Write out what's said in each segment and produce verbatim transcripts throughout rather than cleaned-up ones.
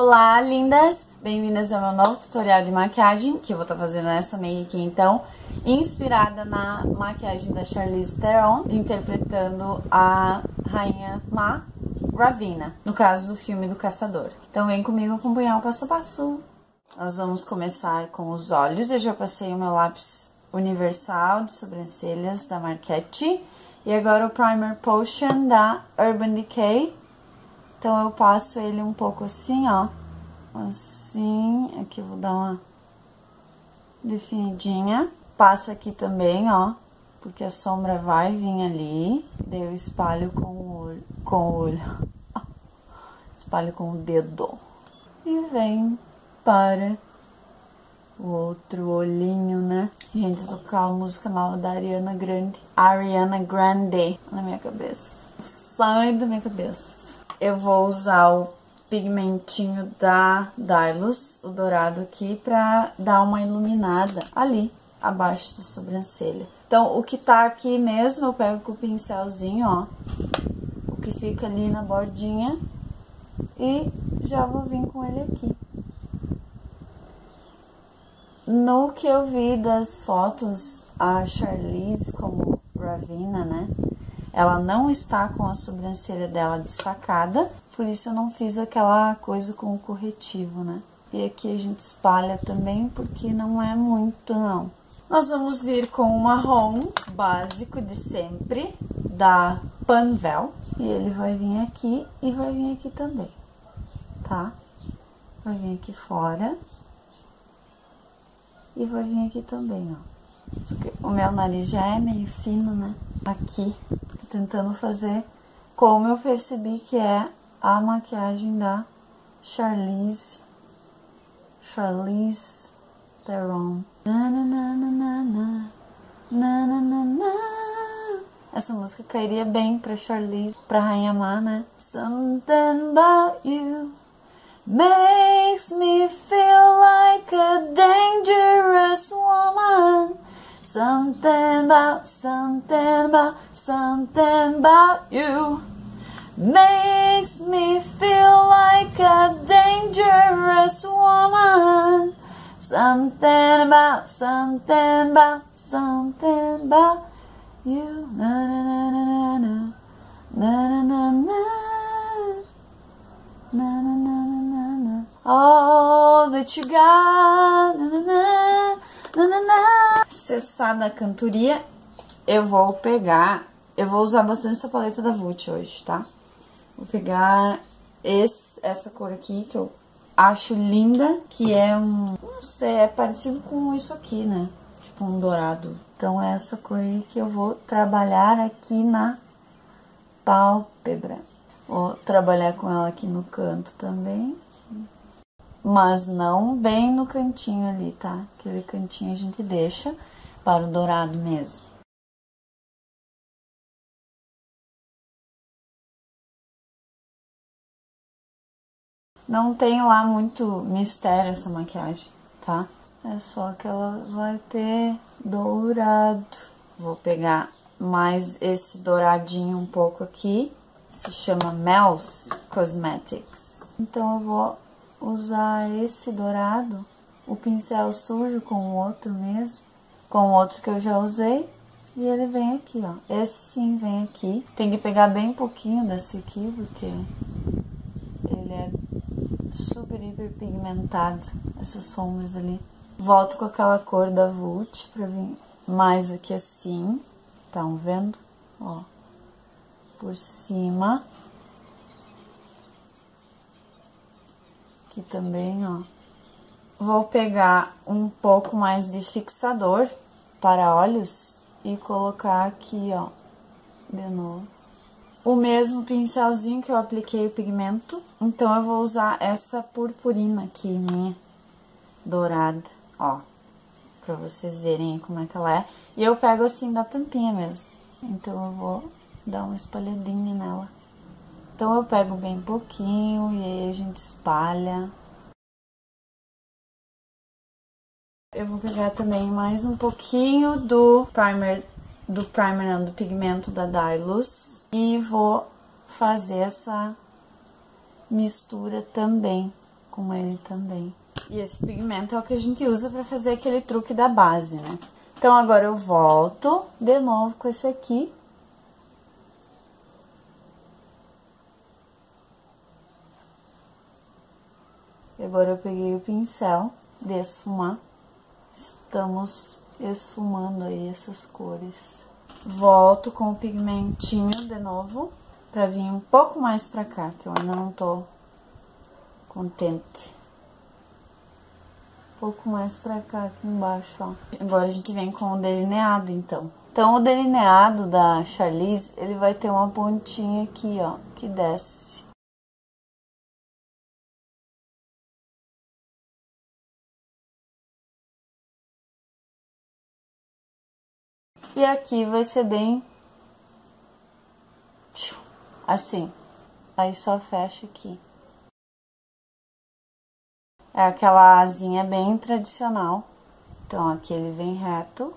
Olá, lindas! Bem-vindas ao meu novo tutorial de maquiagem, que eu vou estar fazendo essa make aqui, então, inspirada na maquiagem da Charlize Theron, interpretando a Rainha Má Ravina, no caso do filme do Caçador. Então vem comigo acompanhar o passo a passo. Nós vamos começar com os olhos. Eu já passei o meu lápis universal de sobrancelhas da Marquette. E agora o Primer Potion da Urban Decay. Então eu passo ele um pouco assim, ó. Assim, aqui eu vou dar uma definidinha. Passa aqui também, ó, porque a sombra vai vir ali. Daí eu espalho com o olho, com o olho. Espalho com o dedo. E vem para o outro olhinho, né? Gente, eu tô com a música nova da Ariana Grande. Ariana Grande na minha cabeça. Sai da minha cabeça. Eu vou usar o pigmentinho da Dylos, o dourado aqui, pra dar uma iluminada ali, abaixo da sobrancelha. Então, o que tá aqui mesmo, eu pego com o pincelzinho, ó. O que fica ali na bordinha. E já vou vir com ele aqui. No que eu vi das fotos, a Charlize como Ravina, né? Ela não está com a sobrancelha dela destacada, por isso eu não fiz aquela coisa com o corretivo, né? E aqui a gente espalha também, porque não é muito, não. Nós vamos vir com o marrom básico de sempre, da Panvel. E ele vai vir aqui e vai vir aqui também, tá? Vai vir aqui fora. E vai vir aqui também, ó. Só que o meu nariz já é meio fino, né? Aqui. Tô tentando fazer como eu percebi que é a maquiagem da Charlize. Charlize Theron. Na, na, na, na, na, na, na, na, na. Essa música cairia bem pra Charlize, pra Rainha Má, né? Something about you makes me feel like a dangerous woman. Something about, something about, something about you makes me feel like a dangerous woman. Something about, something about, something about you. Na na na na na na na na na na na na na na. All that you got. Na na na na na na. Cessada a cantoria, eu vou pegar, eu vou usar bastante essa paleta da Vult hoje, tá? Vou pegar esse, essa cor aqui, que eu acho linda, que é um, não sei, é parecido com isso aqui, né? Tipo um dourado. Então é essa cor aí que eu vou trabalhar aqui na pálpebra. Vou trabalhar com ela aqui no canto também. Mas não bem no cantinho ali, tá? Aquele cantinho a gente deixa para o dourado mesmo. Não tem lá muito mistério essa maquiagem, tá? É só que ela vai ter dourado. Vou pegar mais esse douradinho um pouco aqui. Se chama Mel's Cosmetics. Então eu vou usar esse dourado, o pincel sujo com o outro mesmo, com o outro que eu já usei, e ele vem aqui, ó. Esse sim vem aqui. Tem que pegar bem pouquinho desse aqui, porque ele é super, hiper pigmentado, essas sombras ali. Volto com aquela cor da Vult pra vir mais aqui assim, estão vendo? Ó, por cima. Aqui também, ó. Vou pegar um pouco mais de fixador para olhos e colocar aqui, ó, de novo. O mesmo pincelzinho que eu apliquei o pigmento. Então, eu vou usar essa purpurina aqui, minha, dourada, ó. Pra vocês verem como é que ela é. E eu pego assim da tampinha mesmo. Então, eu vou dar uma espalhadinha nela. Então, eu pego bem pouquinho e aí a gente espalha. Eu vou pegar também mais um pouquinho do primer, do primer não, do pigmento da Dylos. E vou fazer essa mistura também com ele também. E esse pigmento é o que a gente usa pra fazer aquele truque da base, né? Então, agora eu volto de novo com esse aqui. E agora eu peguei o pincel de esfumar. Estamos esfumando aí essas cores. Volto com o pigmentinho de novo, pra vir um pouco mais pra cá, que eu ainda não tô contente. Um pouco mais pra cá, aqui embaixo, ó. Agora a gente vem com o delineado, então. Então, o delineado da Charlize, ele vai ter uma pontinha aqui, ó, que desce. E aqui vai ser bem assim. Aí só fecha aqui. É aquela asinha bem tradicional. Então, aqui ele vem reto.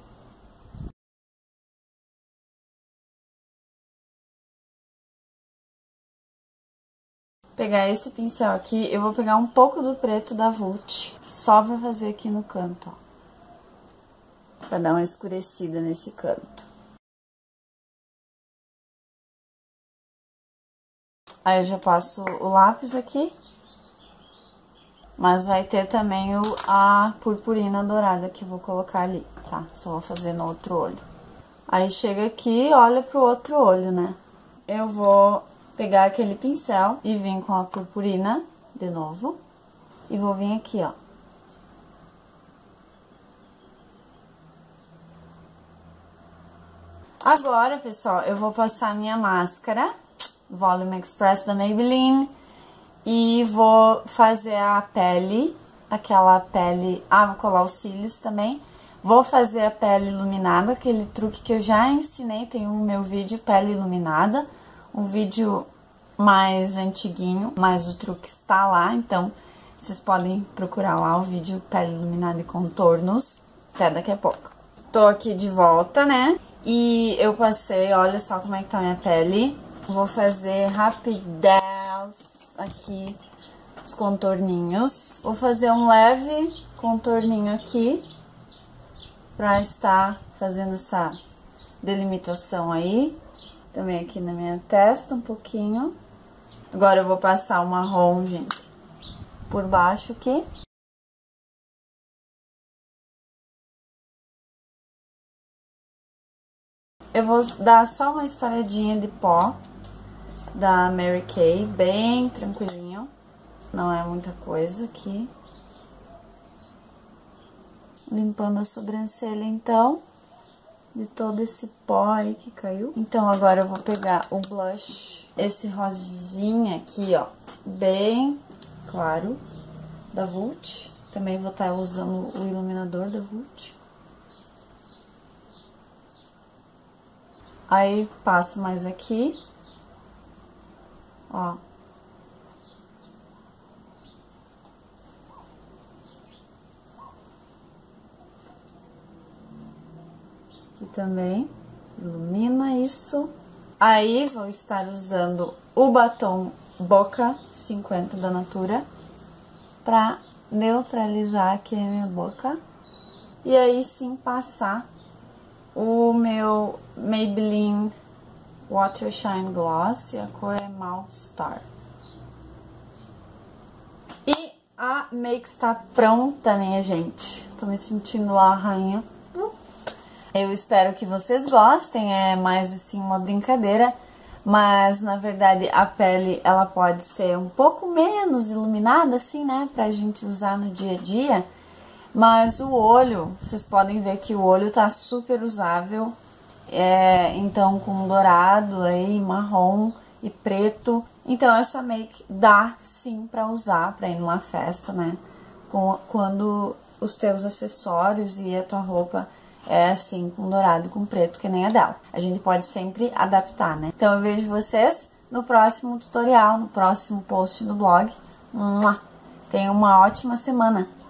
Pegar esse pincel aqui, eu vou pegar um pouco do preto da Vult, só pra fazer aqui no canto, ó. Pra dar uma escurecida nesse canto. Aí eu já passo o lápis aqui. Mas vai ter também o, a purpurina dourada que eu vou colocar ali, tá? Só vou fazer no outro olho. Aí chega aqui e olha pro outro olho, né? Eu vou pegar aquele pincel e vir com a purpurina de novo. E vou vir aqui, ó. Agora, pessoal, eu vou passar a minha máscara Volume Express da Maybelline e vou fazer a pele, aquela pele... Ah, vou colar os cílios também. Vou fazer a pele iluminada, aquele truque que eu já ensinei, tem o meu vídeo pele iluminada, um vídeo mais antiguinho, mas o truque está lá, então vocês podem procurar lá o vídeo pele iluminada e contornos, até daqui a pouco. Tô aqui de volta, né? E eu passei, olha só como é que tá a minha pele. Vou fazer rapidez aqui os contorninhos. Vou fazer um leve contorninho aqui pra estar fazendo essa delimitação aí. Também aqui na minha testa um pouquinho. Agora eu vou passar o marrom, gente, por baixo aqui. Eu vou dar só uma espalhadinha de pó da Mary Kay, bem tranquilinho. Não é muita coisa aqui. Limpando a sobrancelha, então, de todo esse pó aí que caiu. Então, agora eu vou pegar o blush, esse rosinha aqui, ó, bem claro, da Vult. Também vou estar usando o iluminador da Vult. Aí, passo mais aqui, ó. Aqui também, ilumina isso. Aí, vou estar usando o batom Boca cinquenta da Natura pra neutralizar aqui a minha boca. E aí, sim, passar o meu Maybelline Water Shine Gloss, e a cor é Mauve Star. E a make está pronta, minha gente. Tô me sentindo lá a rainha. Eu espero que vocês gostem, é mais assim uma brincadeira, mas na verdade a pele ela pode ser um pouco menos iluminada assim, né, pra gente usar no dia a dia. Mas o olho, vocês podem ver que o olho tá super usável, é, então com dourado aí, marrom e preto. Então essa make dá sim pra usar, pra ir numa festa, né, com, quando os teus acessórios e a tua roupa é assim, com dourado, com preto, que nem a dela. A gente pode sempre adaptar, né. Então eu vejo vocês no próximo tutorial, no próximo post no blog. Tenham uma ótima semana!